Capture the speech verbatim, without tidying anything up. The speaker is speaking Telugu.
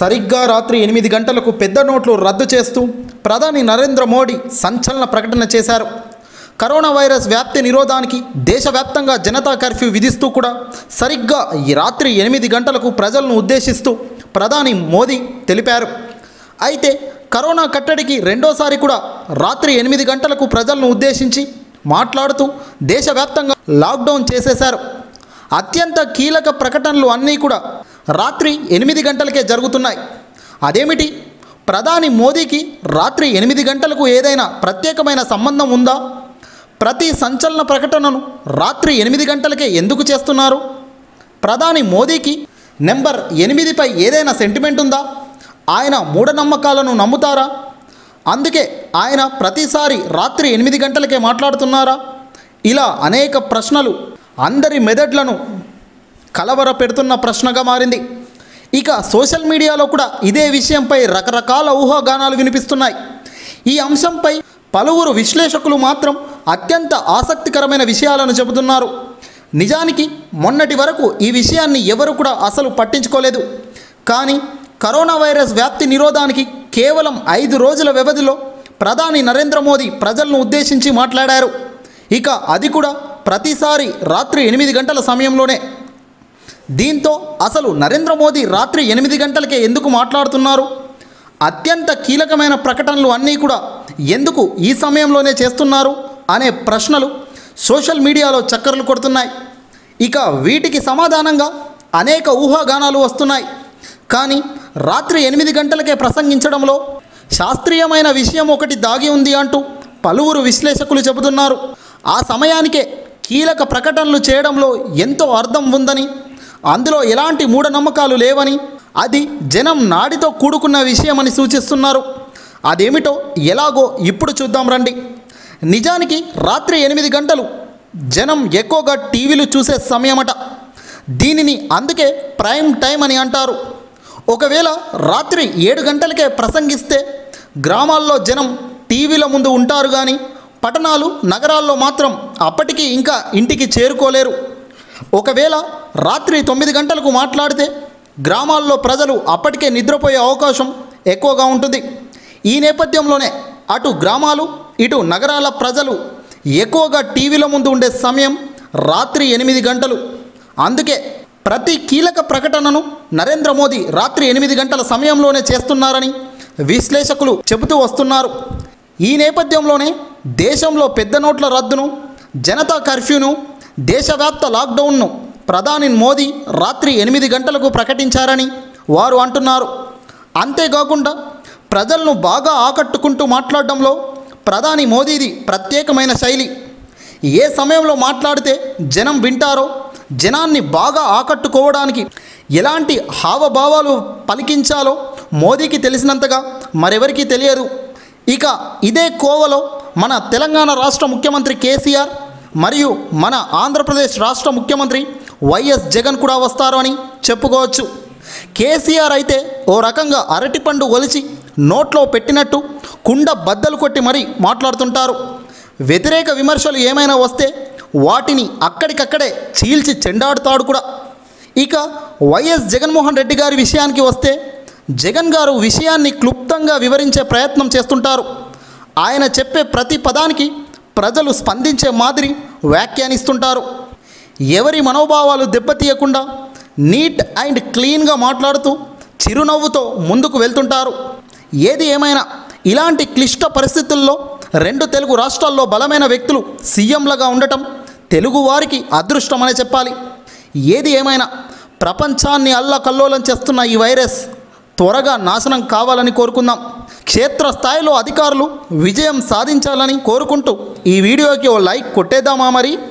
సరిగ్గా రాత్రి ఎనిమిది గంటలకు పెద్ద నోట్లు రద్దు చేస్తూ ప్రధాని నరేంద్ర మోడీ సంచలన ప్రకటన చేశారు. కరోనా వైరస్ వ్యాప్తి నిరోధానికి దేశవ్యాప్తంగా జనతా కర్ఫ్యూ విధిస్తూ కూడా సరిగ్గా ఈ రాత్రి ఎనిమిది గంటలకు ప్రజలను ఉద్దేశిస్తూ ప్రధాని మోదీ తెలిపారు. అయితే కరోనా కట్టడికి రెండోసారి కూడా రాత్రి ఎనిమిది గంటలకు ప్రజలను ఉద్దేశించి మాట్లాడుతూ దేశవ్యాప్తంగా లాక్డౌన్ చేసేశారు. అత్యంత కీలక ప్రకటనలు అన్నీ కూడా రాత్రి ఎనిమిది గంటలకే జరుగుతున్నాయి. అదేమిటి, ప్రధాని మోదీకి రాత్రి ఎనిమిది గంటలకు ఏదైనా ప్రత్యేకమైన సంబంధం ఉందా? ప్రతి సంచలన ప్రకటనను రాత్రి ఎనిమిది గంటలకే ఎందుకు చేస్తున్నారు? ప్రధాని మోదీకి నెంబర్ ఎనిమిదిపై ఏదైనా సెంటిమెంట్ ఉందా? ఆయన మూఢనమ్మకాలను నమ్ముతారా? అందుకే ఆయన ప్రతిసారి రాత్రి ఎనిమిది గంటలకే మాట్లాడుతున్నారా? ఇలా అనేక ప్రశ్నలు అందరి మెదడ్లను కలవర పెడుతున్న ప్రశ్నగా మారింది. ఇక సోషల్ మీడియాలో కూడా ఇదే విషయంపై రకరకాల ఊహాగానాలు వినిపిస్తున్నాయి. ఈ అంశంపై పలువురు విశ్లేషకులు మాత్రం అత్యంత ఆసక్తికరమైన విషయాలను చెబుతున్నారు. నిజానికి మొన్నటి వరకు ఈ విషయాన్ని ఎవరు కూడా అసలు పట్టించుకోలేదు. కానీ కరోనా వైరస్ వ్యాప్తి నిరోధానికి కేవలం ఐదు రోజుల వ్యవధిలో ప్రధాని నరేంద్ర మోదీ ప్రజలను ఉద్దేశించి మాట్లాడారు. ఇక అది కూడా ప్రతిసారి రాత్రి ఎనిమిది గంటల సమయంలోనే. దీంతో అసలు నరేంద్ర మోదీ రాత్రి ఎనిమిది గంటలకే ఎందుకు మాట్లాడుతున్నారు? అత్యంత కీలకమైన ప్రకటనలు అన్నీ కూడా ఎందుకు ఈ సమయంలోనే చేస్తున్నారు అనే ప్రశ్నలు సోషల్ మీడియాలో చక్కర్లు కొడుతున్నాయి. ఇక వీటికి సమాధానంగా అనేక ఊహాగానాలు వస్తున్నాయి. కానీ రాత్రి ఎనిమిది గంటలకే ప్రసంగించడంలో శాస్త్రీయమైన విషయం ఒకటి దాగి ఉంది అంటూ పలువురు విశ్లేషకులు చెబుతున్నారు. ఆ సమయానికే కీలక ప్రకటనలు చేయడంలో ఎంతో అర్థం ఉందని, అందులో ఎలాంటి మూఢనమ్మకాలు లేవని, అది జనం నాడితో కూడుకున్న విషయమని సూచిస్తున్నారు. అదేమిటో ఎలాగో ఇప్పుడు చూద్దాం రండి. నిజానికి రాత్రి ఎనిమిది గంటలు జనం ఎక్కువగా టీవీలు చూసే సమయమట. దీనిని అందుకే ప్రైమ్ టైం అని అంటారు. ఒకవేళ రాత్రి ఏడు గంటలకే ప్రసంగిస్తే గ్రామాల్లో జనం టీవీల ముందు ఉంటారు, కానీ పట్టణాలు నగరాల్లో మాత్రం అప్పటికి ఇంకా ఇంటికి చేరుకోలేరు. ఒకవేళ రాత్రి తొమ్మిది గంటలకు మాట్లాడితే గ్రామాల్లో ప్రజలు అప్పటికే నిద్రపోయే అవకాశం ఎక్కువగా ఉంటుంది. ఈ నేపథ్యంలోనే అటు గ్రామాలు ఇటు నగరాల ప్రజలు ఎక్కువగా టీవీల ముందు ఉండే సమయం రాత్రి ఎనిమిది గంటలు. అందుకే ప్రతి కీలక ప్రకటనను నరేంద్ర మోదీ రాత్రి ఎనిమిది గంటల సమయంలోనే చేస్తున్నారని విశ్లేషకులు చెబుతూ వస్తున్నారు. ఈ నేపథ్యంలోనే దేశంలో పెద్ద నోట్ల రద్దును, జనతా కర్ఫ్యూను, దేశవ్యాప్త లాక్డౌన్ను ప్రధాని మోదీ రాత్రి ఎనిమిది గంటలకు ప్రకటించారని వారు అంటున్నారు. అంతేకాకుండా ప్రజలను బాగా ఆకట్టుకుంటూ మాట్లాడడంలో ప్రధాని మోదీది ప్రత్యేకమైన శైలి. ఏ సమయంలో మాట్లాడితే జనం వింటారో, జనాన్ని బాగా ఆకట్టుకోవడానికి ఎలాంటి హావభావాలు పలికించాలో మోదీకి తెలిసినంతగా మరెవరికీ తెలియదు. ఇక ఇదే కోవలో మన తెలంగాణ రాష్ట్ర ముఖ్యమంత్రి కేసీఆర్ మరియు మన ఆంధ్రప్రదేశ్ రాష్ట్ర ముఖ్యమంత్రి వైఎస్ జగన్ కూడా వస్తారు అని చెప్పుకోవచ్చు. కేసీఆర్ అయితే ఓ రకంగా అరటిపండు ఒలిచి నోట్లో పెట్టినట్టు కుండ బద్దలు కొట్టి మరీ మాట్లాడుతుంటారు. వ్యతిరేక విమర్శలు ఏమైనా వస్తే వాటిని అక్కడికక్కడే చీల్చి చెండాడుతాడు కూడా. ఇక వైఎస్ జగన్మోహన్ రెడ్డి గారి విషయానికి వస్తే జగన్ గారు విషయాన్ని క్లుప్తంగా వివరించే ప్రయత్నం చేస్తుంటారు. ఆయన చెప్పే ప్రతి పదానికి ప్రజలు స్పందించే మాదిరి వ్యాఖ్యానిస్తుంటారు. ఎవరి మనోభావాలు దెబ్బతీయకుండా నీట్ అండ్ క్లీన్గా మాట్లాడుతూ చిరునవ్వుతో ముందుకు వెళ్తుంటారు. ఏది ఏమైనా ఇలాంటి క్లిష్ట పరిస్థితుల్లో రెండు తెలుగు రాష్ట్రాల్లో బలమైన వ్యక్తులు సీఎంలుగా ఉండటం తెలుగువారికి అదృష్టమనే చెప్పాలి. ఏది ఏమైనా ప్రపంచాన్ని అల్లకల్లోలం చేస్తున్న ఈ వైరస్ త్వరగా నాశనం కావాలని కోరుకుందాం. క్షేత్రస్థాయిలో అధికారులు విజయం సాధించాలని కోరుకుంటూ ఈ వీడియోకి ఓ లైక్ కొట్టేద్దామా మరి.